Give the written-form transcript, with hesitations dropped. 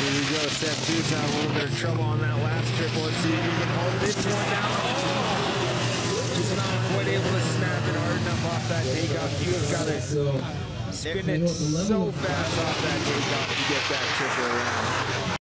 Here we go. Seth Toots had a little bit of trouble on that last triple. Let's see if he can hold this one down. Oh! Just not quite able to snap it hard enough off that takeoff. You've got to spin it so fast off that takeoff to get that triple around.